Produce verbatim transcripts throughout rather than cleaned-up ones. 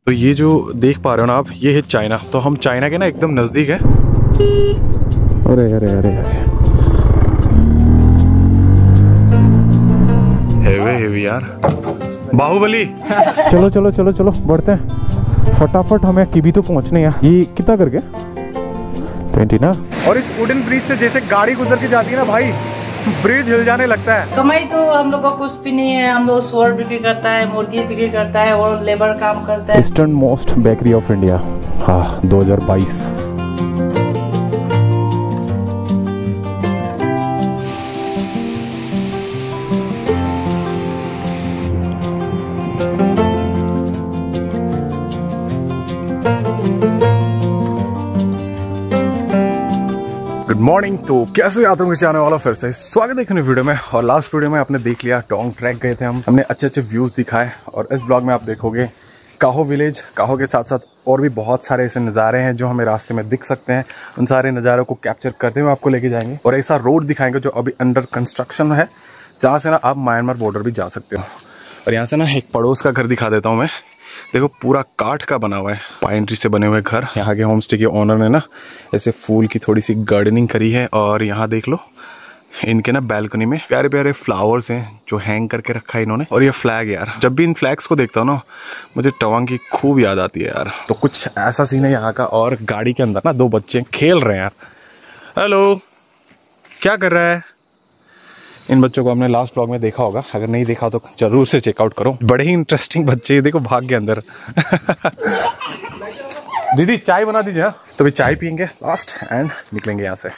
तो ये जो देख पा रहे हो ना आप, ये है चाइना। तो हम चाइना के ना एकदम नज़दीक है। अरे अरे अरे अरे हेवी हेवी यार, बाहुबली। चलो चलो चलो चलो बढ़ते हैं फटाफट, हमें किबी तो पहुंचने हैं। ये कितना करके ट्वेंटी ना। और इस वुडन ब्रिज से जैसे गाड़ी गुजर के जाती है ना भाई, ब्रिज हिल जाने लगता है। कमाई तो हम लोग को कुछ भी नहीं है। हम लोग सोर बिक्री करता है, मुर्गी बिक्री करता है और लेबर काम करता है। Eastern most bakery of India, हाँ दो हज़ार बाईस। Good morning. तो कैसे याद होंगे चाहने वाला, फिर से स्वागत है एक वीडियो में। और लास्ट वीडियो में आपने देख लिया टोंग ट्रैक गए थे हम, हमने अच्छे अच्छे व्यूज़ दिखाए। और इस ब्लॉग में आप देखोगे काहो विलेज, काहो के साथ साथ और भी बहुत सारे ऐसे नज़ारे हैं जो हमें रास्ते में दिख सकते हैं। उन सारे नज़ारों को कैप्चर करते हुए आपको लेके जाएंगे और ऐसा रोड दिखाएंगे जो अभी अंडर कंस्ट्रक्शन है, जहाँ से ना आप म्यांमार बॉर्डर भी जा सकते हो। और यहाँ से ना एक पड़ोस का घर दिखा देता हूँ मैं। देखो पूरा काठ का बना हुआ है, पाइन ट्री से बने हुए घर। यहाँ के होम स्टे के ओनर ने ना ऐसे फूल की थोड़ी सी गार्डनिंग करी है। और यहाँ देख लो इनके ना बालकनी में प्यारे प्यारे फ्लावर्स हैं जो हैंग करके रखा है इन्होंने। और ये फ्लैग यार, जब भी इन फ्लैग्स को देखता हूँ ना मुझे तवांग की खूब याद आती है यार। तो कुछ ऐसा सीन है यहाँ का। और गाड़ी के अंदर ना दो बच्चे खेल रहे हैं यार। हेलो, क्या कर रहा है? इन बच्चों को हमने लास्ट व्लॉग में देखा होगा, अगर नहीं देखा तो जरूर से चेकआउट करो। बड़े ही इंटरेस्टिंग बच्चे, देखो भाग के अंदर। दीदी चाय बना दीजिए। तो अभी चाय पियेंगे लास्ट एंड निकलेंगे यहाँ से।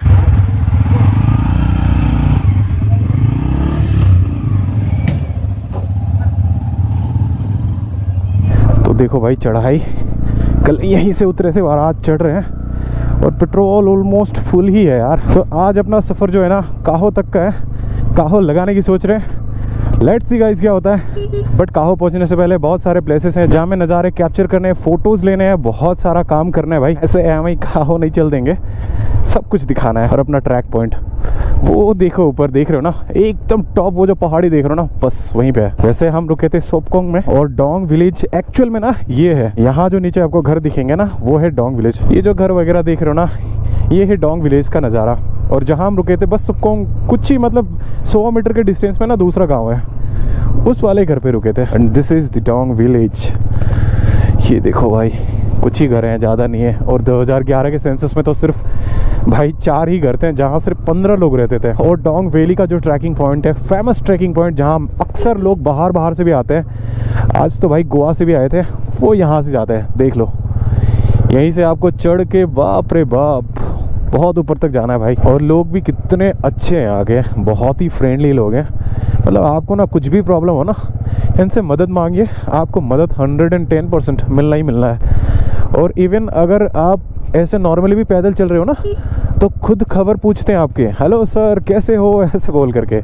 तो देखो भाई चढ़ाई, कल यहीं से उतरे थे और आज चढ़ रहे हैं। और पेट्रोल ऑलमोस्ट फुल ही है यार। तो आज अपना सफ़र जो है ना काहो तक का है। काहो लगाने की सोच रहे हैं, लेट्स सी गाइस क्या होता है। बट काहो पहुंचने से पहले बहुत सारे प्लेसेस हैं जहाँ में नज़ारे कैप्चर करने हैं, फोटोज़ लेने हैं, बहुत सारा काम करना है भाई। ऐसे हम ही काहो नहीं चल देंगे, सब कुछ दिखाना है। और अपना ट्रैक पॉइंट वो देखो, ऊपर देख रहे हो ना एकदम टॉप, वो जो पहाड़ी देख रहे हो ना बस वहीं पे है। वैसे हम रुके थे सोपकोंग में। और डोंग विलेज एक्चुअल में ना ये है, यहाँ जो नीचे आपको घर दिखेंगे ना वो है डोंग विलेज। ये जो घर वगैरह देख रहे हो ना ये है डोंग विलेज का नज़ारा। और जहाँ हम रुके थे बस सोपकोंग कुछ ही मतलब सौ मीटर के डिस्टेंस में ना दूसरा गाँव है, उस वाले घर पे रुके थे। And this is the Dong village. ये देखो भाई कुछ ही घर हैं, ज़्यादा नहीं है। और दो हज़ार ग्यारह के सेंसस में तो सिर्फ भाई चार ही घर थे जहाँ सिर्फ पंद्रह लोग रहते थे। और डोंग वैली का जो ट्रैकिंग पॉइंट है, फेमस ट्रैकिंग पॉइंट जहाँ अक्सर लोग बाहर बाहर से भी आते हैं, आज तो भाई गोवा से भी आए थे, वो यहाँ से जाते हैं। देख लो यहीं से आपको चढ़ के बाप रे बाप बहुत ऊपर तक जाना है भाई। और लोग भी कितने अच्छे हैं आगे, बहुत ही फ्रेंडली लोग हैं। मतलब आपको ना कुछ भी प्रॉब्लम हो ना इनसे मदद मांगिए, आपको मदद हंड्रेड एंड टेन परसेंट मिलना ही मिलना है। और इवन अगर आप ऐसे नॉर्मली भी पैदल चल रहे हो ना तो खुद खबर पूछते हैं आपके, हेलो सर कैसे हो, ऐसे बोल करके।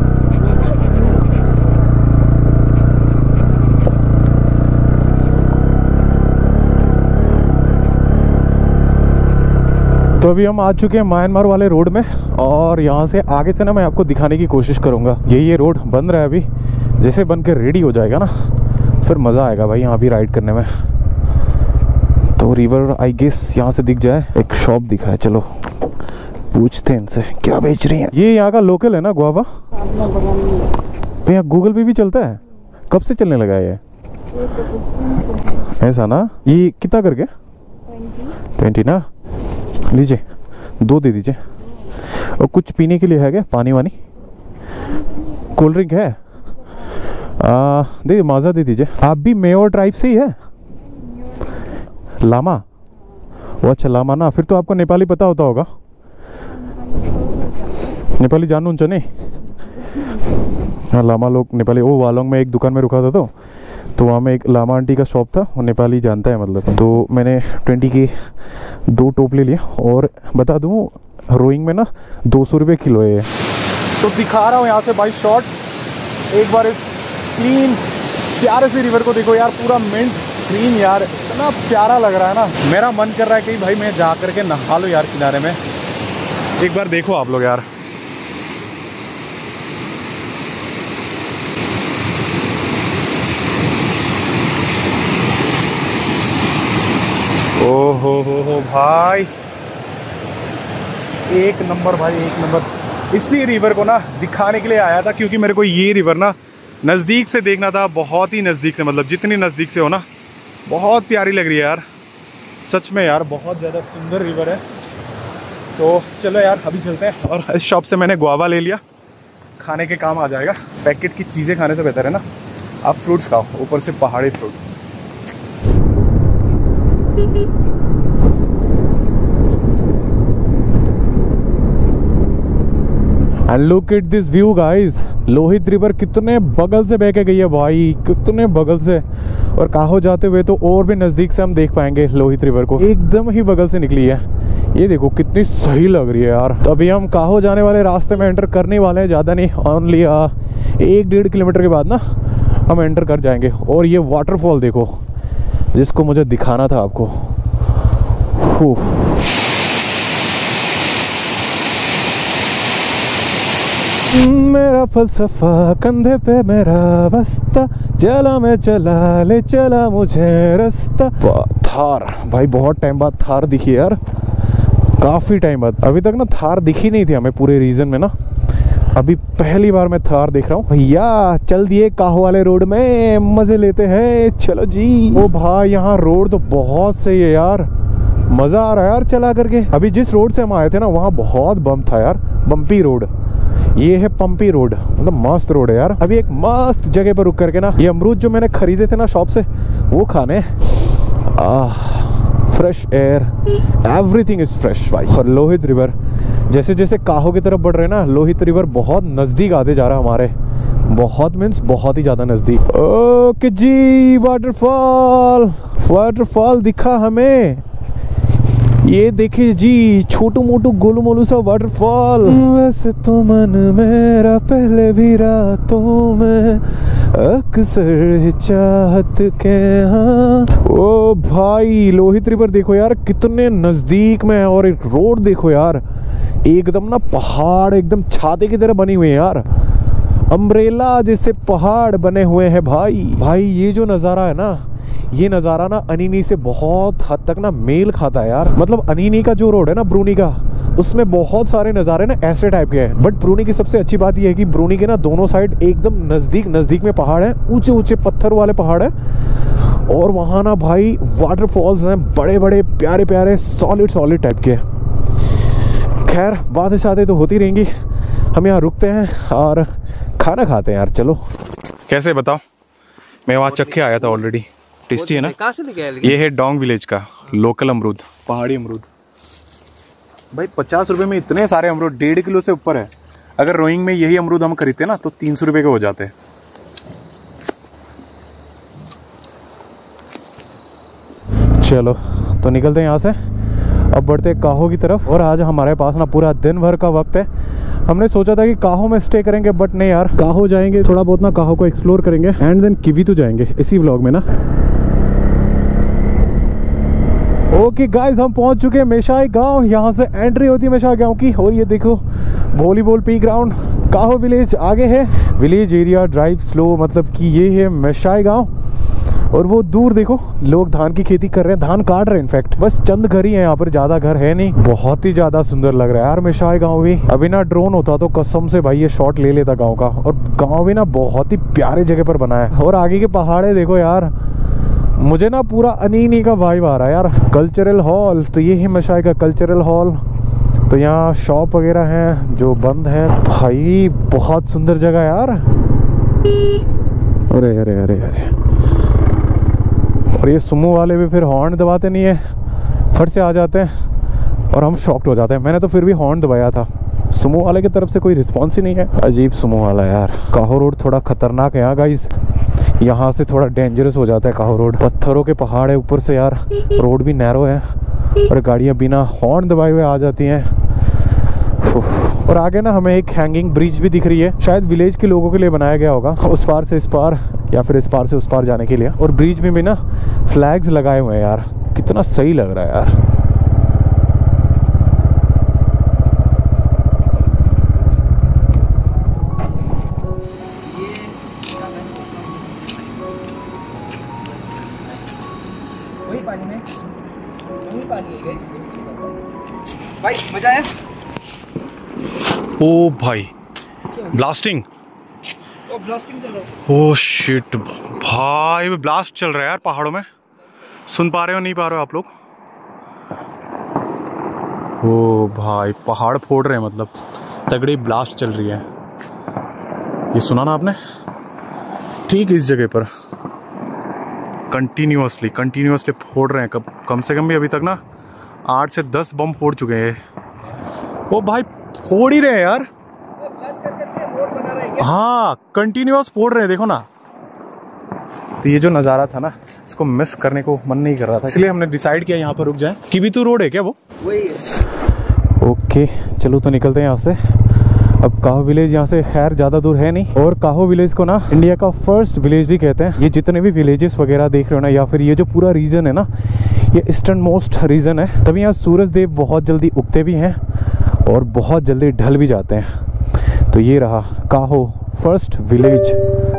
तो अभी हम आ चुके हैं म्यांमार वाले रोड में। और यहाँ से आगे से ना मैं आपको दिखाने की कोशिश करूँगा। ये ये रोड बन रहा है अभी, जैसे बन के रेडी हो जाएगा ना फिर मज़ा आएगा भाई यहाँ भी राइड करने में। तो रिवर आई गेस यहाँ से दिख जाए, एक शॉप दिख रहा है, चलो पूछते हैं इनसे क्या बेच रही हैं। ये यहाँ का लोकल है ना गुआवा? तो यहाँ गूगल पे भी चलता है? कब से चलने लगा है ये? ऐसा ना। ये कितना करके? ट्वेंटी ना। लीजिए दो दे दीजिए। और कुछ पीने के लिए है क्या, पानी वानी, कोल्ड ड्रिंक है? आ, दे माजा दे दीजिए। आप भी मेयो ट्राइब से ही है? लामा? वो अच्छा लामा ना, फिर तो आपको नेपाली पता होता होगा। नेपाली जानू उनसे नहीं? हाँ लामा लोग नेपाली। वो वालोंग में एक दुकान में रुका था तो तो वहाँ में एक लामा आंटी का शॉप था, वो नेपाली जानता है मतलब। तो मैंने ट्वेंटी के दो टोप ले लिया। और बता दूँ रोइंग में ना दो सौ रुपये किलो है। तो दिखा रहा हूँ यहाँ से भाई शॉट, एक बार इस क्लीन प्यारे से रिवर को देखो यार, पूरा मिंट ग्रीन यार, इतना प्यारा लग रहा है ना। मेरा मन कर रहा है कि भाई मैं जा करके नहा लो यार किनारे में। एक बार देखो आप लोग यार, ओ हो हो हो भाई, एक नंबर भाई, एक नंबर। इसी रिवर को ना दिखाने के लिए आया था, क्योंकि मेरे को ये रिवर ना नज़दीक से देखना था, बहुत ही नज़दीक से, मतलब जितनी नज़दीक से हो ना बहुत प्यारी लग रही है यार, सच में यार बहुत ज़्यादा सुंदर रिवर है। तो चलो यार अभी चलते हैं। और इस शॉप से मैंने गुआवा ले लिया, खाने के काम आ जाएगा। पैकेट की चीज़ें खाने से बेहतर है ना आप फ्रूट्स खाओ, ऊपर से पहाड़ी fruit. And look at this view guys, Lohit river कितने बगल से बह के गई है भाई, कितने बगल से। और काहो जाते हुए तो और भी नज़दीक से हम देख पाएंगे लोहित रिवर को, एकदम ही बगल से निकली है। ये देखो कितनी सही लग रही है यार। तो अभी हम काहो जाने वाले रास्ते में एंटर करने वाले हैं, ज़्यादा नहीं, ओनली एक डेढ़ किलोमीटर के बाद ना हम एंटर कर जाएंगे। और ये वाटरफॉल देखो जिसको मुझे दिखाना था आपको। मेरा फलसफा कंधे पे मेरा बस्ता, चला मैं चला ले चला मुझे रास्ता। थार भाई, बहुत टाइम बाद थार दिखी यार, काफ़ी टाइम बाद। अभी तक ना थार दिखी नहीं थी हमें पूरे रीजन में ना, अभी पहली बार मैं थार देख रहा हूँ। भैया चल दिए काहो वाले रोड में, मज़े लेते हैं, चलो जी। ओ भाई यहाँ रोड तो बहुत सही है यार, मज़ा आ रहा है यार चला करके। अभी जिस रोड से हम आए थे ना वहाँ बहुत बम था यार, बम्पी रोड। ये है पंपी रोड, मतलब मस्त रोड है यार। अभी एक मस्त जगह पर रुक करके ना ये अमरूद जो मैंने खरीदे थे ना शॉप से वो खाने। Ah fresh air, everything is fresh भाई। और लोहित रिवर जैसे जैसे काहो की तरफ बढ़ रहे हैं ना, लोहित रिवर बहुत नज़दीक आते जा रहा है हमारे, बहुत मीन्स बहुत ही ज़्यादा नज़दीक। ओके जी, वाटरफॉल वाटरफॉल दिखा हमें, ये देखिए जी छोटू मोटू गोलू मोलू सा वाटरफॉल। वैसे तो मन मेरा पहले भी रातों में अक्सर चाहत के। हाँ ओ भाई लोहित रिवर देखो यार कितने नजदीक में है, और एक रोड देखो यार एकदम ना पहाड़ एकदम छाते की तरह बनी हुई है यार, अम्ब्रेला जैसे पहाड़ बने हुए हैं भाई। भाई ये जो नज़ारा है ना, ये नज़ारा ना अनिनी से बहुत हद तक ना मेल खाता है यार। मतलब अनिनी का जो रोड है ना ब्रूनी का, उसमें बहुत सारे नज़ारे ना ऐसे टाइप के हैं, बट ब्रूनी की सबसे अच्छी बात यह है कि ब्रूनी के ना दोनों साइड एकदम नज़दीक नज़दीक में पहाड़ है, ऊंचे ऊंचे पत्थर वाले पहाड़ है। और वहाँ ना भाई वाटरफॉल्स हैं बड़े बड़े प्यारे प्यारे सॉलिड सॉलिड टाइप के। खैर बातें शातें तो होती रहेंगी, हम यहाँ रुकते हैं और खाना खाते हैं यार। चलो कैसे बताओ, मैं वहाँ चक्के आया था ऑलरेडी, टेस्टी है ना। कहाँ से लेके आए? ये है डोंग विलेज का लोकल अमरूद, पहाड़ी अमरूद भाई। पचास रुपए में इतने सारे अमरूद, डेढ़ किलो से ऊपर है। अगर रोइंग में यही अमरूद हम खरीदते ना तो तीन सौ रुपए के हो जाते हैं। चलो तो निकलते हैं यहाँ से, अब बढ़ते हैं काहो की तरफ। और आज हमारे पास ना पूरा दिन भर का वक्त है। हमने सोचा था कि काहो में स्टे करेंगे, बट नहीं यार, काहो जाएंगे थोड़ा बहुत ना, काहो को एक्सप्लोर करेंगे एंड देन किवितु जाएंगे इसी व्लॉग में ना। ओके गाइस, हम पहुंच चुके हैं मेशाई गांव। यहाँ से एंट्री होती है मेशाई गांव की। और ये देखो volleyball play ground, Kaho village आगे है। विलेज एरिया ड्राइव स्लो, मतलब कि ये है मेशाई गांव। और वो दूर देखो लोग धान की खेती कर रहे हैं, धान काट रहे हैं इनफैक्ट। बस चंद घर ही हैं यहाँ पर, ज्यादा घर है नहीं। बहुत ही ज्यादा सुंदर लग रहा है यार मेशाई गांव भी। अभी ना ड्रोन होता तो कसम से भाई ये शॉट ले लेता गाँव का। और गाँव भी ना बहुत ही प्यारे जगह पर बना है। और आगे के पहाड़े देखो यार, मुझे ना पूरा अनीनी का वाइब आ रहा है यार। कल्चरल हॉल, तो ये है मेशाई का कल्चरल हॉल। तो यहाँ शॉप वगैरह हैं जो बंद है भाई। बहुत सुंदर जगह यार। अरे अरे अरे अरे, और ये सुमो वाले भी फिर हॉर्न दबाते नहीं है, फट से आ जाते हैं और हम शॉक्ड हो जाते हैं। मैंने तो फिर भी हॉर्न दबाया था, सुमो वाले की तरफ से कोई रिस्पॉन्स ही नहीं है। अजीब सुमो वाला यार। काहो रोड थोड़ा खतरनाक है यहाँ गाइस, यहाँ से थोड़ा डेंजरस हो जाता है काहो रोड। पत्थरों के पहाड़ है ऊपर से यार, रोड भी नैरो है और गाड़ियाँ बिना हॉर्न दबाए हुए आ जाती हैं। और आगे ना हमें एक हैंगिंग ब्रिज भी दिख रही है, शायद विलेज के लोगों के लिए बनाया गया होगा, उस पार से इस पार या फिर इस पार से उस पार जाने के लिए। और ब्रिज में भी ना फ्लैग्स लगाए हुए हैं यार, कितना सही लग रहा है यार। वही पानी में भाई मजा आया? ओ भाई ब्लास्टिंग, ओ ब्लास्टिंग चल रहा है। ओ शिट भाई, ब्लास्ट चल रहा है यार पहाड़ों में। सुन पा रहे हो नहीं पा रहे हो आप लोग? ओ भाई पहाड़ फोड़ रहे हैं, मतलब तगड़ी ब्लास्ट चल रही है। ये सुना ना आपने? ठीक इस जगह पर कंटिन्यूअसली कंटिन्यूअसली फोड़ रहे हैं। कब कम से कम भी अभी तक ना आठ से दस बम फोड़ चुके हैं। ओ भाई फोड़ ही रहे हैं यार। हाँ कंटिन्यूअस फोड़ रहे हैं, देखो ना। तो ये जो नज़ारा था ना, इसको मिस करने को मन नहीं कर रहा था, इसलिए हमने डिसाइड किया यहाँ पर रुक जाए। किबितू रोड है क्या वो? वही है। ओके चलो तो निकलते हैं यहाँ से। अब काहो विलेज यहाँ से खैर ज़्यादा दूर है नहीं, और काहो विलेज को ना इंडिया का फर्स्ट विलेज भी कहते हैं। ये जितने भी विलेजेस वगैरह देख रहे हो ना, या फिर ये जो पूरा रीजन है ना, ये ईस्टर्न मोस्ट रीजन है। तभी यहाँ सूरज देव बहुत जल्दी उगते भी हैं और बहुत जल्दी ढल भी जाते हैं। तो ये रहा काहो फर्स्ट विलेज।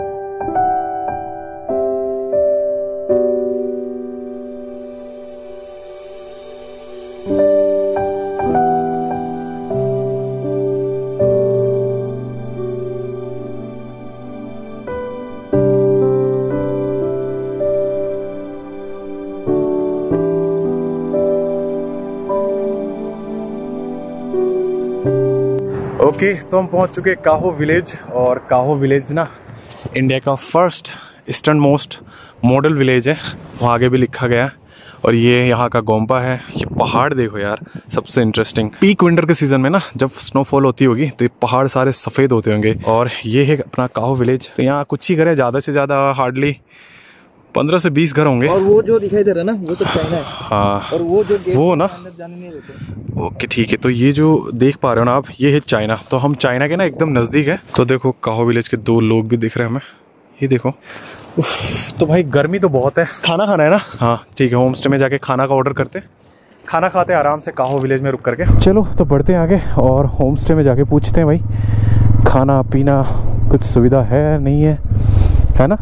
ओके okay, तो हम पहुंच चुके काहो विलेज। और काहो विलेज ना इंडिया का first eastern most model village है, वहाँ आगे भी लिखा गया है। और ये यहाँ का गोम्पा है। ये पहाड़ देखो यार, सबसे इंटरेस्टिंग पीक विंटर के सीज़न में ना जब स्नोफॉल होती होगी तो ये पहाड़ सारे सफ़ेद होते होंगे। और ये है अपना काहो विलेज। तो यहाँ कुछ ही घर है, ज़्यादा से ज़्यादा हार्डली पंद्रह से बीस घर होंगे। और वो जो दिखाई दे रहा है ना, वो सब चाइना है। हाँ और वो जो वो ना अंदर जाने नहीं देते। ओके ठीक है। तो ये जो देख पा रहे हो ना आप, ये है चाइना। तो हम चाइना के ना एकदम नज़दीक है। तो देखो काहो विलेज के दो लोग भी दिख रहे हैं हमें, ये देखो। उफ, तो भाई गर्मी तो बहुत है। खाना खाना है ना? हाँ ठीक है, होम स्टे में जाके खाना का ऑर्डर करते, खाना खाते आराम से काहो विलेज में रुक करके। चलो तो बढ़ते हैं आगे और होम स्टे में जाके पूछते हैं भाई खाना पीना कुछ सुविधा है नहीं है, है ना?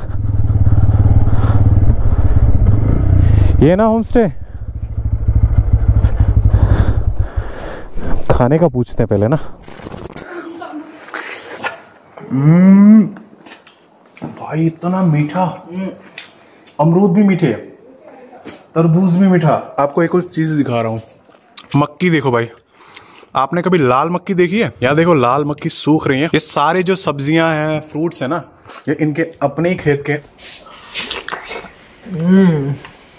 ये ना होम स्टे, खाने का पूछते हैं पहले ना। हम्म भाई इतना मीठा, अमरूद भी मीठे, तरबूज भी मीठा। आपको एक और चीज दिखा रहा हूँ, मक्की देखो भाई। आपने कभी लाल मक्की देखी है? यहाँ देखो लाल मक्की सूख रही है। ये सारे जो सब्जियां हैं, फ्रूट्स है ना, ये इनके अपने ही खेत के। हम्म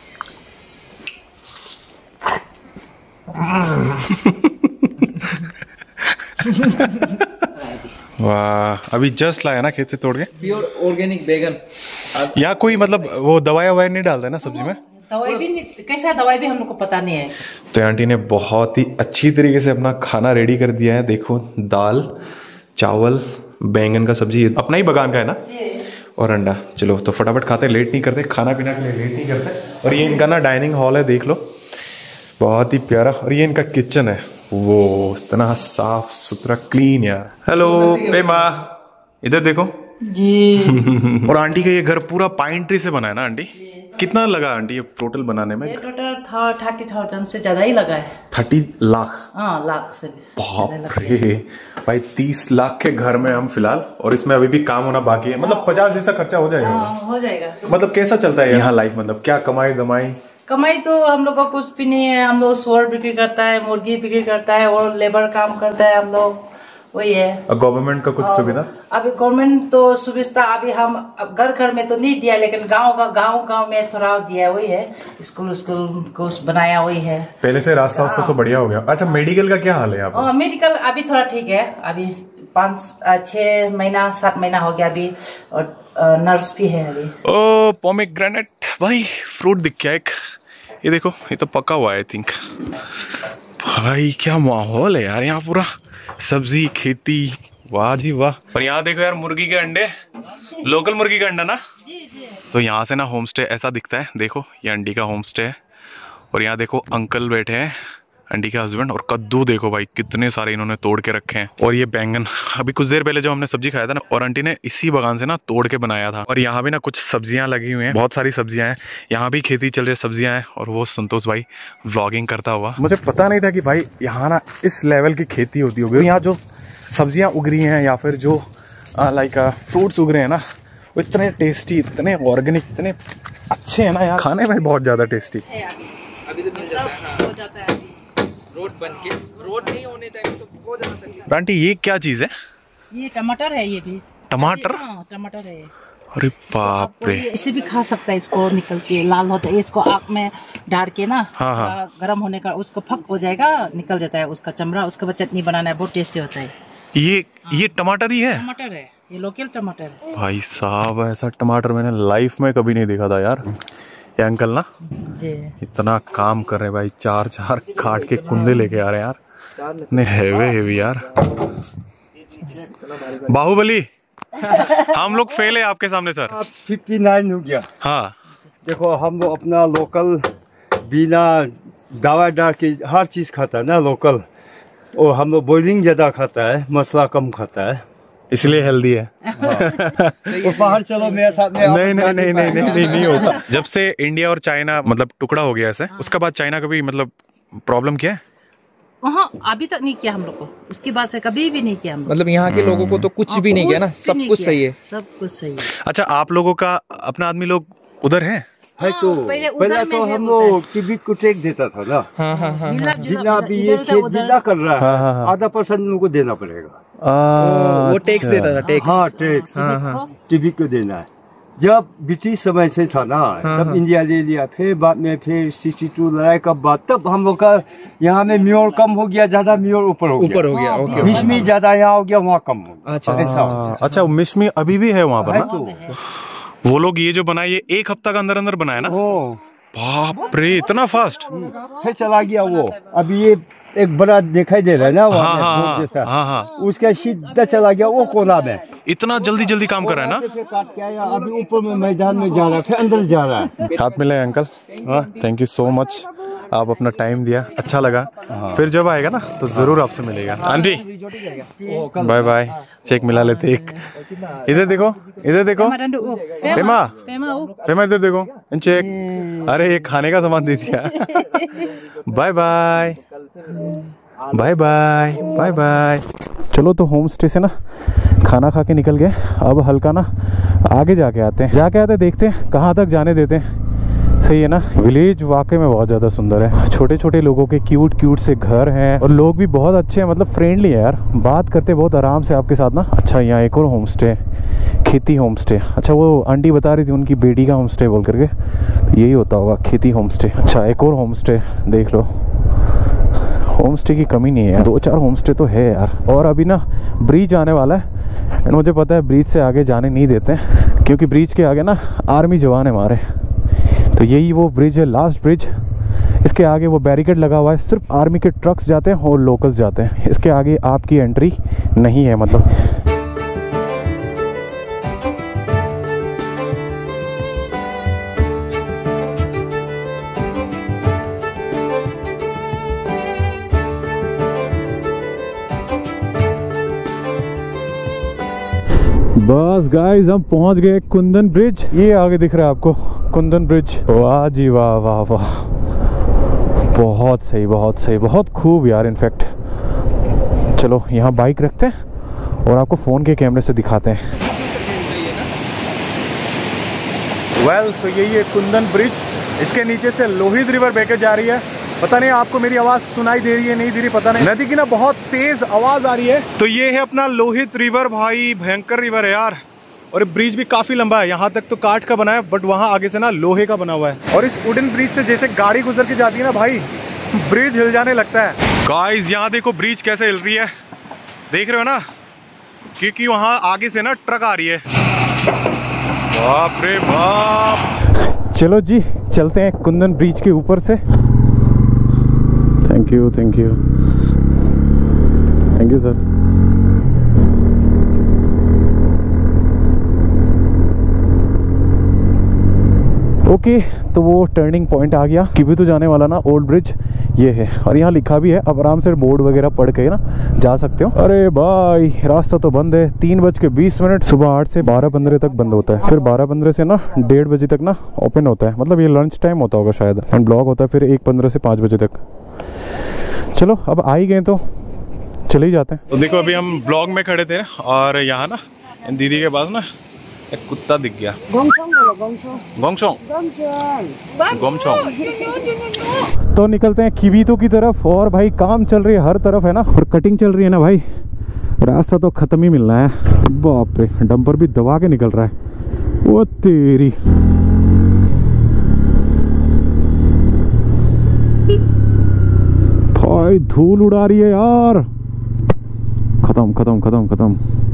वाह, अभी जस्ट लाया ना खेत से तोड़ के। प्योर ऑर्गेनिक बैगन। यहाँ कोई मतलब वो दवाई ववाई नहीं डालता है ना सब्जी में? दवाई भी नहीं, कैसा दवाई भी हम लोग को पता नहीं है। तो आंटी ने बहुत ही अच्छी तरीके से अपना खाना रेडी कर दिया है। देखो दाल चावल बैंगन का सब्जी, अपना ही बगान का है ना, और अंडा। चलो तो फटाफट खाते, लेट नहीं करते, खाना पीना के लिए लेट नहीं करते। और ये इनका ना डाइनिंग हॉल है, देख लो बहुत ही प्यारा। और ये इनका किचन है, वो इतना साफ सुथरा क्लीन यार। हेलो पेमा, इधर देखो जी। और आंटी का ये घर पूरा पाइन ट्री से बना है ना आंटी? कितना लगा आंटी ये टोटल बनाने में? टोटल था थर्टी थाउजेंड से ज्यादा ही लगा है। थर्टी लाख? हाँ लाख से भी। बाप रे भाई, तीस लाख के घर में हम फिलहाल, और इसमें अभी भी काम होना बाकी है। मतलब पचास जैसा खर्चा हो जाएगा। हाँ, हो जाएगा। मतलब कैसा चलता है यहाँ लाइफ? मतलब क्या कमाई दमाई? कमाई तो हम लोग का कुछ भी नहीं है। हम लोग सूअर बिक्री करता है, मुर्गी बिक्री करता है और लेबर काम करता है हम लोग, वही है। गवर्नमेंट का कुछ सुविधा? अभी गवर्नमेंट तो सुविधा अभी हम घर घर में तो नहीं दिया, लेकिन गांव का गांव गांव में थोड़ा दिया, वही है। स्कूल स्कूल कुछ बनाया, वही है। पहले से रास्ता वास्ता तो बढ़िया हो गया। अच्छा मेडिकल का क्या हाल है यहाँ? मेडिकल अभी थोड़ा ठीक है, अभी पाँच छह महीना सात महीना हो गया अभी, और नर्स भी है अभी। ओ पोमेग्रेनेट भाई, फ्रूट दिख गया एक, ये देखो, ये तो पका हुआ है आई थिंक। भाई क्या माहौल है यार यहाँ, पूरा सब्जी खेती, वाह जी वाह। और यहाँ देखो यार मुर्गी के अंडे, लोकल मुर्गी का अंडा ना। तो यहाँ से ना होम स्टे ऐसा दिखता है, देखो ये अंडी का होम स्टे है। और यहाँ देखो अंकल बैठे हैं, आंटी के हस्बैंड। और कद्दू देखो भाई कितने सारे इन्होंने तोड़ के रखे हैं। और ये बैंगन अभी कुछ देर पहले जो हमने सब्जी खाया था ना, और आंटी ने इसी बगान से ना तोड़ के बनाया था। और यहाँ भी ना कुछ सब्जियां लगी हुई हैं, बहुत सारी सब्जियां हैं, यहाँ भी खेती चल रही है, सब्जियां हैं। और वो संतोष भाई व्लॉगिंग करता हुआ, मुझे पता नहीं था कि भाई यहाँ ना इस लेवल की खेती होती होगी। यहाँ जो सब्जियां उग रही हैं या फिर जो लाइक फ्रूट्स उग रहे हैं ना, वो इतने टेस्टी, इतने ऑर्गेनिक, इतने अच्छे हैं ना यार, खाने में बहुत ज्यादा टेस्टी। अभी तो मिल जाता है, हो जाता है रोड बन के, रोड नहीं होने टाइम तो बहुत ज्यादा तकलीफ। आंटी ये क्या चीज है? ये टमाटर है, ये भी टमाटर? हाँ, टमाटर है। अरे बाप रे, इसे भी खा सकता है, इसको निकल के लाल होता है, इसको आग में डाल के ना, हाँ हाँ, गर्म होने का उसको फक हो जाएगा, निकल जाता है उसका चमड़ा, उसके बाद चटनी बनाना है, बहुत टेस्टी होता है। ये ये टमाटर ही है? टमाटर है, ये लोकल टमाटर है भाई साहब। ऐसा टमाटर मैंने लाइफ में कभी नहीं देखा था यार। ये अंकल ना जी इतना काम कर रहे हैं भाई, चार चार काट के कुंदे लेके आ रहे हैं यार, इतने हेवे हेवी यार। बाहुबली हम लोग फेल है आपके सामने सर। फिफ्टी नाइन हो गया। हाँ देखो हम लोग अपना लोकल बिना दवा डाल के हर चीज खाता है ना लोकल, और हम लोग बॉइलिंग ज्यादा खाता है, मसाला कम खाता है, इसलिए हेल्दी है। तो बाहर चलो मेरे साथ में। नहीं नहीं नहीं नहीं नहीं नहीं नहीं होगा। जब से इंडिया और चाइना मतलब टुकड़ा हो गया ऐसे, उसके बाद चाइना कभी मतलब प्रॉब्लम किया है? वहाँ अभी तक नहीं किया हम लोग को, उसके बाद से कभी भी नहीं किया हम लोग। मतलब यहाँ के लोगों को तो कुछ भी नहीं किया ना, सब कुछ सही है, सब कुछ सही है। अच्छा आप लोगों का अपना आदमी लोग उधर है? है तो पहले उधर पहले में तो है हम उधर। लोग टिबिट को टेक देता था ना। हाँ हाँ हाँ जिला जितना भी ये खेत जिला कर रहा हाँ, हाँ, है, हाँ। आधा परसेंट उनको देना पड़ेगा। वो टैक्स देता था, टैक्स। हाँ टैक्स हाँ हाँ टिबिट को देना है। जब ब्रिटिश समय से था ना, तब इंडिया ले लिया, फिर बाद में फिर सिक्सटी टू लड़ाई का बाद तब हम लोग का यहाँ में म्योर कम हो गया, ज्यादा म्योर ऊपर हो गया, ऊपर हो गया। ओके, मिशमी ज्यादा यहाँ हो गया, वहाँ कम हो गया। अच्छा ऐसा अच्छा मिशमी अभी भी है वहाँ पर है ना? तो वो लोग ये जो बनाए ये एक हफ्ता का अंदर अंदर बनाया ना? ओ बाप रे इतना फास्ट। फिर चला गया वो। अभी ये एक बड़ा दिखाई दे रहा है ना हाँ वहाँ में, हाँ बोर्ड हाँ जैसा, हाँ हाँ, उसका सीधा चला गया वो कोना में। इतना जल्दी जल्दी काम कर रहा है ना? फिर काट के आया, अभी ऊपर में मैदान में जा रहा है, फिर अंदर जा रहा है। हाथ मिलाए uncle, thank you so much, आप अपना टाइम दिया, अच्छा लगा। फिर जब आएगा ना तो जरूर आपसे मिलेगा। आंटी बाय बाय, चेक मिला लेते एक। इधर देखो, इधर देखो पेमा, पेमा इधर देखो, चेक। अरे ये खाने का सामान दे दिया। Bye bye bye bye bye bye. चलो तो होम स्टे से ना खाना खा के निकल गए, अब हल्का ना आगे जाके आते हैं, जाके आते देखते हैं कहाँ तक जाने देते हैं। सही है ना? विलेज वाकई में बहुत ज़्यादा सुंदर है, छोटे छोटे लोगों के क्यूट क्यूट से घर हैं, और लोग भी बहुत अच्छे हैं, मतलब फ्रेंडली है यार, बात करते बहुत आराम से आपके साथ ना। अच्छा यहाँ एक और होम स्टे, खेती होम स्टे। अच्छा वो आंटी बता रही थी उनकी बेटी का होम स्टे बोल करके, तो यही होता होगा खेती होम स्टे। अच्छा एक और होम स्टे देख लो, होम स्टे की कमी नहीं है, दो चार होम स्टे तो है यार। और अभी ना ब्रिज आने वाला है, एंड मुझे पता है ब्रिज से आगे जाने नहीं देते, क्योंकि ब्रिज के आगे ना आर्मी जवान है हमारे, तो यही वो ब्रिज है, लास्ट ब्रिज। इसके आगे वो बैरिकेड लगा हुआ है, सिर्फ आर्मी के ट्रक्स जाते हैं और लोकल्स जाते हैं, इसके आगे आपकी एंट्री नहीं है मतलब। बस गाइस हम पहुंच गए कुंदन ब्रिज, ये आगे दिख रहा है आपको कुंदन ब्रिज। वाह जी वाह वाह वाह, बहुत सही बहुत सही, बहुत खूब यार। इनफैक्ट चलो यहाँ बाइक रखते हैं और आपको फ़ोन के कैमरे से दिखाते हैं। वेल well, तो यही है कुंदन ब्रिज, इसके नीचे से लोहित रिवर बहकर जा रही है। पता नहीं आपको मेरी आवाज़ सुनाई दे रही है नहीं दे रही पता नहीं, नदी की ना बहुत तेज आवाज़ आ रही है। तो ये है अपना लोहित रिवर, भाई भयंकर रिवर है यार, और ब्रिज भी काफी लंबा है, यहाँ तक तो काठ का बना है, बट वहाँ आगे से ना लोहे का बना हुआ है। और इस वुडन ब्रिज से जैसे गाड़ी गुजर के जाती है ना भाई, ब्रिज हिल जाने लगता है। गाइस यहाँ देखो ब्रिज कैसे हिल रही है, देख रहे हो ना, क्योंकि वहाँ आगे से ना ट्रक आ रही है। बाप रे बाप। चलो जी चलते हैं कुंदन ब्रिज के ऊपर से। Thank you thank you thank you sir. Okay, तो वो टर्निंग पॉइंट आ गया। किबिथु जाने वाला ना ओल्ड ब्रिज ये है, और यहाँ लिखा भी है, अब आराम से बोर्ड वगैरह पढ़ के ना जा सकते हो। अरे भाई रास्ता तो बंद है, तीन बज के बीस मिनट सुबह आठ से बारह पंद्रह तक बंद होता है, फिर बारह पंद्रह से ना डेढ़ बजे तक ना ओपन होता है, मतलब ये लंच टाइम होता होगा शायद, एंड ब्लॉक होता है फिर एक पंद्रह से पाँच बजे तक। चलो अब आ ही गए तो चले ही जाते हैं। तो देखो अभी हम ब्लॉक में खड़े थे और यहाँ ना दीदी के पास ना एक कुत्ता दिख गया। गोंगचोंग गोंगचोंग। तो निकलते हैं किबिथु की तरफ, और भाई काम चल रही है हर तरफ है ना, और कटिंग चल रही है ना भाई, रास्ता तो खत्म ही मिलना है। बाप रे, डंपर भी दबा के निकल रहा है, वो तेरी। भाई धूल उड़ा रही है यार, खत्म खत्म खत्म खत्म।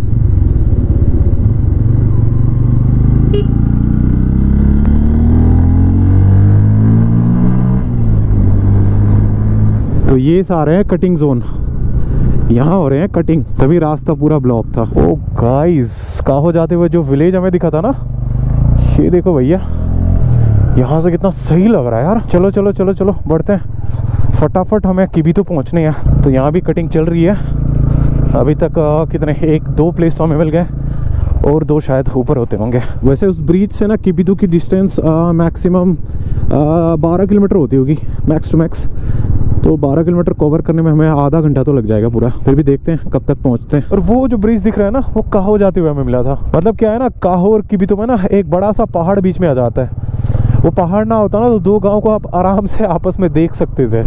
तो ये सारे हैं कटिंग जोन, यहाँ हो रहे हैं कटिंग, तभी रास्ता पूरा ब्लॉक था। ओ गाइस, काहो जाते हुए जो विलेज हमें दिखा था ना, ये देखो भैया, यहाँ से कितना सही लग रहा है यार। चलो चलो चलो चलो बढ़ते हैं, फटाफट हमें किबिथु पहुँचने हैं। तो यहाँ भी कटिंग चल रही है अभी तक। आ, कितने एक दो प्लेस तो हमें मिल गए, और दो शायद ऊपर होते होंगे। वैसे उस ब्रिज से ना किबिथु की डिस्टेंस मैक्सिमम बारह किलोमीटर होती होगी, मैक्स टू मैक्स। तो बारह किलोमीटर कवर करने में हमें आधा घंटा तो लग जाएगा पूरा, फिर भी देखते हैं कब तक पहुंचते हैं। और वो जो ब्रिज दिख रहा है ना, वो काहो जाते हुए हमें मिला था। मतलब क्या है ना, काहो और किबिथु में ना एक बड़ा सा पहाड़ बीच में आ जाता है। वो पहाड़ ना होता ना तो दो गाँव को आप आराम से आपस में देख सकते थे।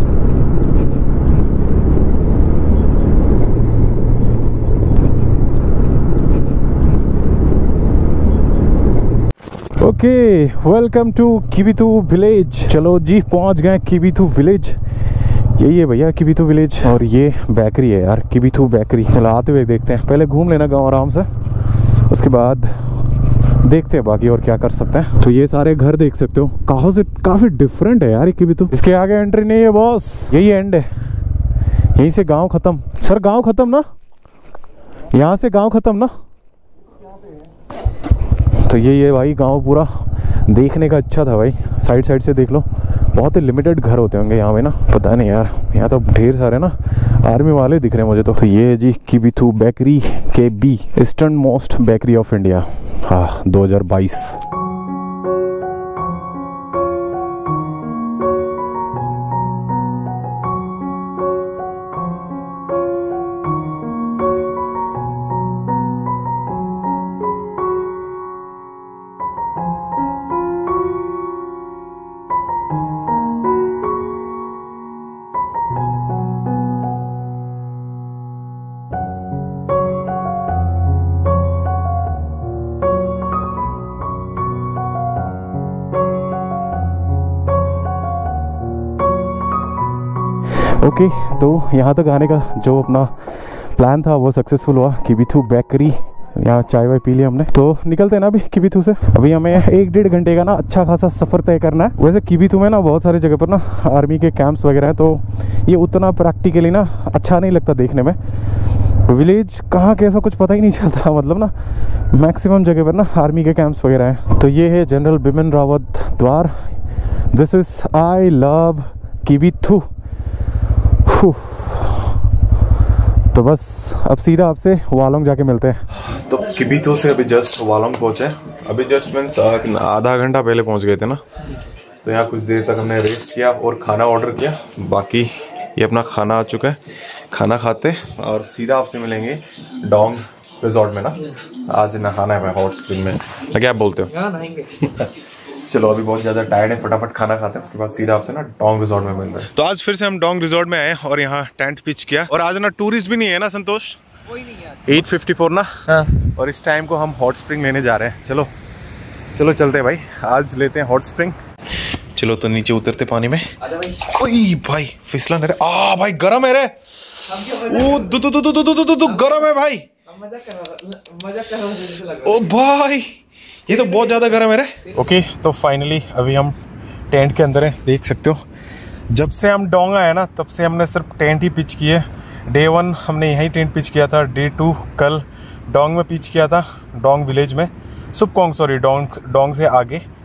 Okay, welcome to Kibithu village. चलो जी पहुंच गए किबिथु विलेज। यही है भैया किबिथु विलेज, और ये बेकरी है यार, किबिथु बेकरी। चलो आते हुए देखते हैं, पहले घूम लेना गाँव आराम से, उसके बाद देखते हैं बाकी और क्या कर सकते हैं। तो ये सारे घर देख सकते हो, काहो से काफी डिफरेंट है यार ये किबिथु। इसके आगे एंट्री नहीं है बॉस, यही एंड है, यहीं से गाँव खत्म। सर गाँव खत्म ना, यहाँ से गाँव खत्म ना। तो यही है भाई गांव पूरा, देखने का अच्छा था भाई, साइड साइड से देख लो। बहुत ही लिमिटेड घर होते होंगे यहाँ पे ना, पता नहीं यार, यहाँ तो ढेर सारे ना आर्मी वाले दिख रहे हैं मुझे तो। तो ये है जी किबिथु बेकरी के बी, eastern most bakery of India, हाँ दो हज़ार बाईस। ओके okay, तो यहाँ तक आने का जो अपना प्लान था वो सक्सेसफुल हुआ। किबिथु बेकरी, यहाँ चाय वाय पी लिया हमने, तो निकलते हैं ना अभी किबिथु से। अभी हमें एक डेढ़ घंटे का ना अच्छा खासा सफ़र तय करना है। वैसे किबिथु में ना बहुत सारी जगह पर ना आर्मी के कैंप्स वगैरह हैं, तो ये उतना प्रैक्टिकली ना अच्छा नहीं लगता देखने में। विलेज कहाँ कैसा कुछ पता ही नहीं चलता, मतलब ना मैक्सिमम जगह पर ना आर्मी के कैंप्स वगैरह हैं। तो ये है जनरल बिपिन रावत द्वार। This is I love Kibithu. तो बस अब सीधा आपसे वालोंग जाके मिलते हैं। तो किबिथु से अभी जस्ट वालोंग पहुंचे, अभी जस्ट मीन्स आधा घंटा पहले पहुंच गए थे ना। तो यहाँ कुछ देर तक हमने रेस्ट किया और खाना ऑर्डर किया। बाकी ये अपना खाना आ चुका है, खाना खाते और सीधा आपसे मिलेंगे डोंग रिजॉर्ट में ना। आज नहाना है मैं हॉट स्प्रिंग में, क्या आप बोलते हो? नहाएंगे। चलो अभी बहुत ज्यादा टायर्ड है, फटाफट खाना खाते हैं, उसके बाद सीधा आपसे ना डोंग रिजॉर्ट में मिल रहे हैं। तो आज फिर से हम डोंग रिजॉर्ट में आए और यहाँ टेंट पिच किया। और आज ना टूरिस्ट भी नहीं है ना संतोष, कोई नहीं है। एट फिफ्टी फोर ना, हाँ। और इस टाइम को हम हॉट स्प्रिंग लेने जा रहे हैं। चलो चलो चलते हैं भाई, आज लेते हैं हॉट स्प्रिंग। चलो तो नीचे उतरते पानी में। ओए भाई फिसला रे, आ भाई गरम है रे, ओ दु दु दु दु दु दु दु गरम है भाई। मजाक कर रहा, मजाक कर रहा। ओ भाई ये तो बहुत ज्यादा गर्म है रे। ओके तो फाइनली अभी हम टेंट के अंदर हैं, देख सकते हो। जब से हम डोंग आए ना तब से हमने सिर्फ टेंट ही पिच किए। डे वन हमने यहीं टेंट पिच किया था, डे टू कल डोंग में पिच किया था, डोंग विलेज में, सुपकोंग सॉरी डोंग डोंग से आगे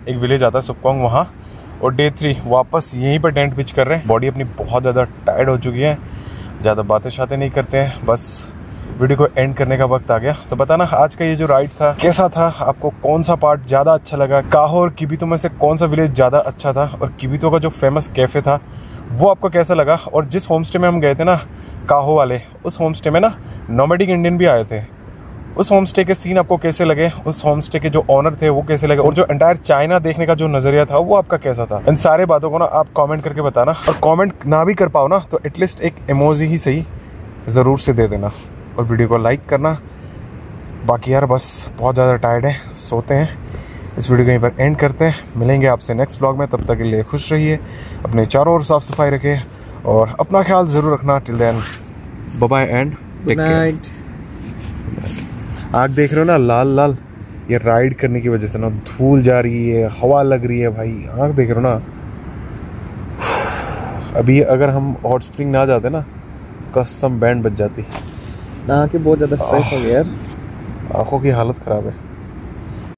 एक विलेज आता है सुपकोंग, वहाँ। और डे थ्री वापस यहीं पर टेंट पिच कर रहे हैं। बॉडी अपनी बहुत ज़्यादा टायर्ड हो चुकी है, ज़्यादा बातें शातें नहीं करते हैं, बस वीडियो को एंड करने का वक्त आ गया। तो बताना आज का ये जो राइड था कैसा था, आपको कौन सा पार्ट ज़्यादा अच्छा लगा, काहो और किबितो में से कौन सा विलेज ज़्यादा अच्छा था, और किबितो का जो फेमस कैफ़े था वो आपको कैसा लगा। और जिस होम स्टे में हम गए थे ना काहो वाले, उस होम स्टे में ना नोमैडिक इंडियन भी आए थे, उस होम स्टे के सीन आपको कैसे लगे, उस होम स्टे के जो ऑनर थे वो कैसे लगे, और जो एंटायर चाइना देखने का जो नज़रिया था वो आपका कैसा था। इन सारे बातों को ना आप कमेंट करके बताना, और कमेंट ना भी कर पाओ ना तो एटलीस्ट एक इमोजी ही सही ज़रूर से दे देना, और वीडियो को लाइक करना। बाकी यार बस बहुत ज़्यादा टायर्ड है, सोते हैं। इस वीडियो को यहीं पर एंड करते हैं, मिलेंगे आपसे नेक्स्ट ब्लॉग में। तब तक के लिए खुश रहिए, अपने चारों ओर साफ़ सफाई रखें और अपना ख्याल ज़रूर रखना। Till then bye bye and good night. आग देख रहे हो ना लाल लाल, ये राइड करने की वजह से ना धूल जा रही है, हवा लग रही है भाई। आग देख रहे हो ना, अभी अगर हम हॉट स्प्रिंग ना जाते ना कसम बैंड बज जाती। नहा के बहुत ज़्यादा फ्रेश हो गया यार, आंखों की हालत ख़राब है।